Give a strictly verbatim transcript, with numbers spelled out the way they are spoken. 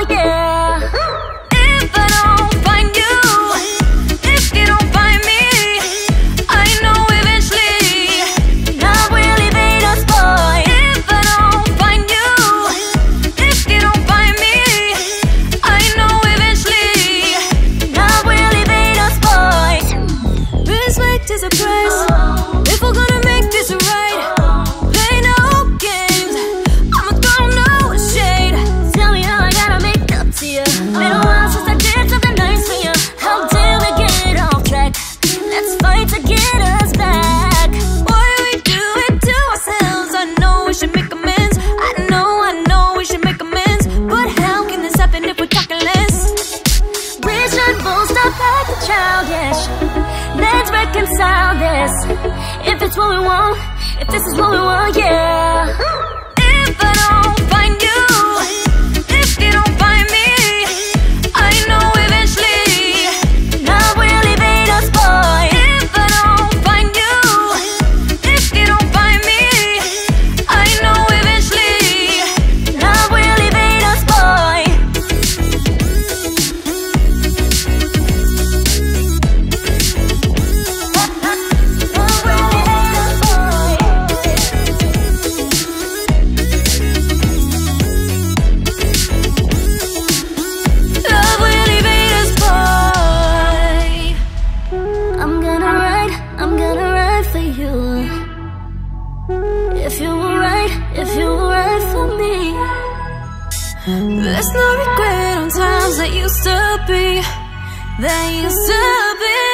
want, yeah. If I don't find you, if you don't find me, I know eventually love will evade us, boy. If I don't find you, if you don't find me, I know eventually love will evade us, boy. Respect is a price if we're gonna make this right. Play no games, I'ma throw no shade. Tell me how I gotta make up to you. Been a while since I did something nice for you. How dare we get off track? Let's fight to get us back. Why we do it to ourselves? I know we should make amends. I know, I know we should make amends. But how can this happen if we're talking less? We should both stop acting childish. Let's reconcile this. If it's what we want, if this is what we want, yeah. If I don't find you, if you don't find me, I know eventually love will evade us, boy. If I don't find you, if you don't find me, I know eventually love will evade us, boy. Love will evade us, boy. I'm gonna ride, I'm gonna ride for you. If you were right, if you were right for me. There's no regret on times that used to be, that used to be.